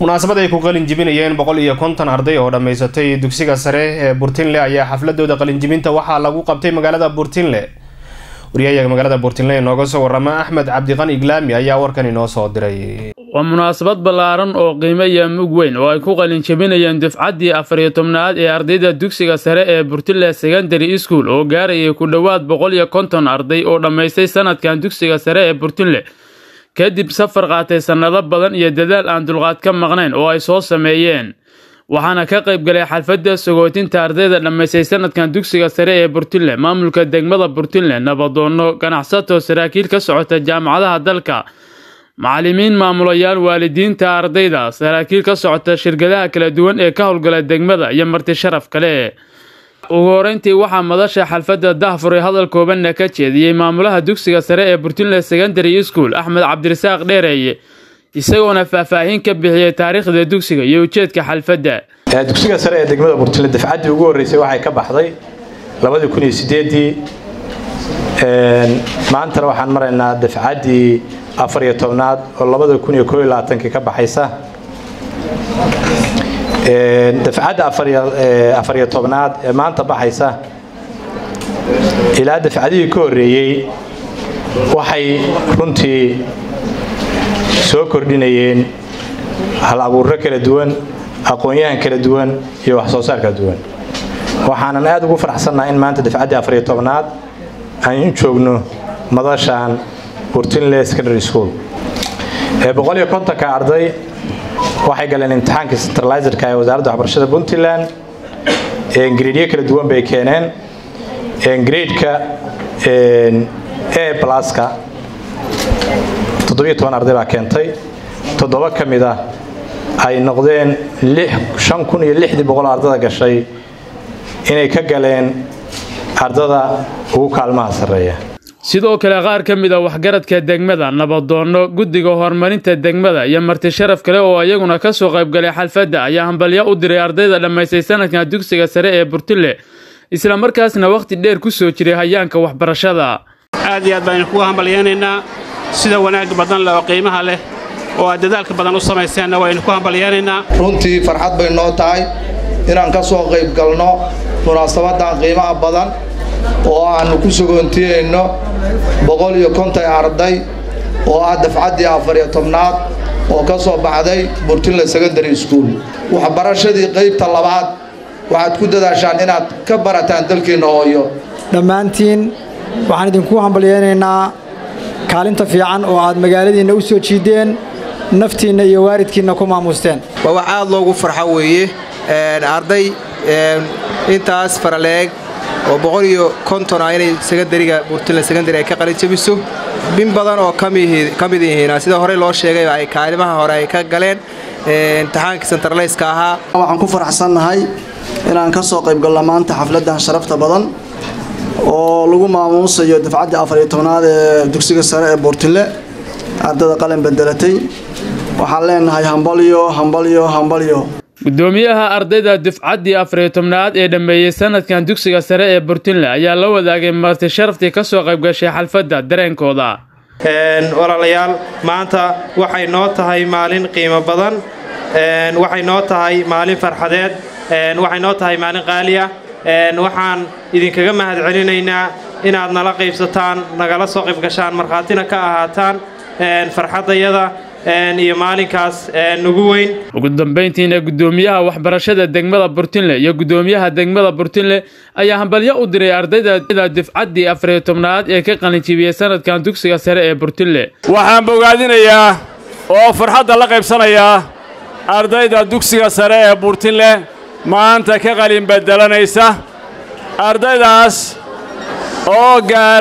munaasabad ay ku qalin jibinayeen 150 arday oo dhameysatay dugsiga sare ee Burtinle ayaa xafladooda qalin jibinta waxaa lagu qabtay magaalada Burtinle. wariyaha magaalada Burtinle nooga soo warama Axmed Cabdiqani Iglaami ayaa warkan inoo soo diray. waa munaasabad ballaaran oo qiimo iyo mug weyn oo ay ku qalin jibinayeen dufcaddii 14aad ee ardayda dugsiga sare ee Burtinle Secondary School oo gaarayay ku dhawaad 150 arday oo dhameystay sanadkan dugsiga sare ee Burtinle. kadib safar qaatay sanado badan iyo dadaal aan dulqaad ka maqnayn oo ay soo sameeyeen waxaana ka qayb galay xalfadda sagootinta ardayda dhameystay sanadkan dugsiga sare ee Burtinle maamulka degmada Burtinle nabadoono ganacsato saraakiil ka socota jaamacadaha dalka macallimiin maamulayaal waalidiinta ardayda saraakiil ka socota shirkadaha kala duwan ee ka howlgala degmada iyo marti sharaf kale ugu horeyntii waxaa madasha xalfadda dahfuray hadal koobanna ka jeediyay maamulaha dugsiga sare ee Burtinle Secondary School Axmed Cabdirasaaq Dheereeye isagoona faahfaahin ka bixiyay taariikhda dugsiga iyo ujeedka xalfadda. dugsiga sare ee degmada Burtinle dafcaddii ugu horeysay waxay ka baxday 2008 maanta waxaan maraynaa dafcaddii 14aad oo 2021 ka baxaysa. dafcadda 14aad ee maanta baxaysa ilaa dafcadihii ka horeeyay waxay runtii soo kordhinayeen hal abuurro kala duwan aqoon-yahan kala duwan iyo wax soo saar kala duwan waxaanan aad ugu faraxsanahay in maanta dafcaddii 14aad aan joogno madashan Burtinle Secondary School 150 arday waxay galeen imtixaanka centralizerka ee wasaaradda waxbarashada Puntland grade kala duwan bay keeneen grade-ka A+ka 17 arday baa keentay 7 kamid ah ay noqdeen 5600 ardayda gashay inay ka galeen ardada ugu kaalmaha sareeya. sidoo kale qaar ka mid ah waxgaradka degmada nabadoono guddiga horumarinta degmada iyo marti sharaf kale oo ayaguna ka soo qayb galay xalfadda ayaa hambalyo u diray ardayda dhameystay sanadkan dugsiga sare ee Burtinle isla markaasna waqti dheer ku soo jiray hayaanka waxbarashada. aad iyo aad baan ku hambalyeynaa sida wanaag badan leh oo qiimaha leh oo dadaalka badan u sameeyeen waynu ku hambalyeynaa. runtii farxad bay noo tahay inaan ka soo qayb galno munaasabadan qiimaha badan oo aan ku sugoontiyeeno 150 arday oo ah dafcaddii 14aad oo ka soo baxday Burtinle Secondary School. waxbarashadii qaybta labaad waxaad ku dadaashaan inaad ka barataan dalkeena hooyo. dhammaantiin waxaan idinku hambalyeynaa kaalinta fiican oo aad magaaladiina u soo jiideen naftiina iyo waalidkiina ku maamusteen. waa aad loogu farxo weeye arday intaas faraleeg oo 150 inay secondary-ga Burtinle Secondary ay ka qalin jabiso bin badan oo kamid yihiin sida hore loo sheegay ay kaalimaha hore ay ka galeen imtixaanka centralized-ka ahaa. waxaan ku faraxsanahay inaan ka soo qayb galno maanta xafladan sharafta badan oo lagu maamuusayo dafcaddii 14aad ee dugsiga sare ee Burtinle ardayda qalin bedelatay. waxaan leenahay hambalyo. gudoomiyaha ardayda dufcaddii 14aad ee dhameeyay sanadkan dugsiga sare ee Burtinle ayaa la wadaagay marti sharaftii ka soo qayb gashay xalfadda dareenkooda. walaalayaal maanta waxay noo tahay maalin qiimo badan waxay noo tahay maalin farxadeed waxay noo tahay maalin qaali ah waxaan idinkaga mahadcelinaynaa inaad nala qaybsataan nagala soo qayb gashaan markhaatina ka ahaataan farxadayada iyo maalinkaas ugu weyn. ugu dambeyntiina gudoomiyaha waxbarashada degmada Burtinle iyo gudoomiyaha degmada Burtinle ayaa hambalyo u diray ardayda dufcaddii 14aad ee ka qalin jibiyay sanadkan dugsiga sare ee Burtinle. waxaan bogaadinayaa oo farxadda la qaybsanayaa ardayda dugsiga sare ee Burtinle maanta ka qalin bedelanaysa ardaydaas oo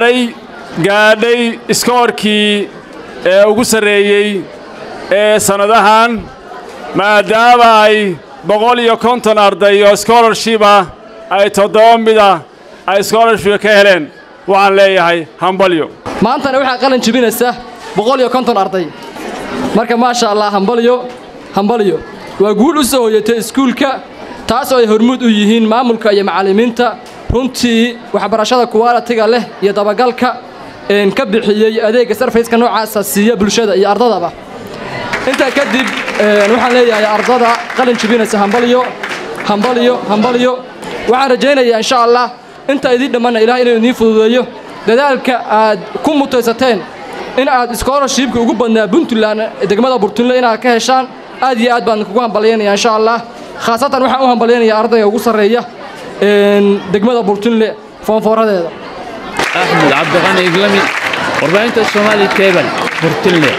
gaadhay iskoorkii ee ugu sareeyay ee sanadahan maadaama ay 150 arday oo scholarship ay 7 mid ay scholarship ka heleen waxaan leeyahay hambalyo. maantana waxa qalin jibinaysa 150 arday marka ma sha Allah hambalyo waa guul u soo hoyatay iskuulka taas oo ay hormuud u yihiin maamulka iyo macallimiinta runtii waxbarashada quality-ga leh iyo dabagalka ka bixiyay adeega service-ka noocaas siiya bulshada iyo ardadaba. inta kadib waxaan leeyahay ardada qalin jabinaysa hambalyo hambalyo hambalyo waxaan rajaynayaa insha Allah inta idin dhamaan ilaahay inuu idin fududeeyo dadaalka aad ku mutaysateen in aad scholarship ugu badnaa Puntland degmada Puntland in aad ka heshaan aad iyo aad baan kugu hambalyeynaya insha Allah khaasatan waxaan u hambalyeynaya ardayga ugu sareeya degmada Puntland foonfooradeeda Ahmed Cabdi Qani Iglami warbaahinta Soomaali Cable Puntland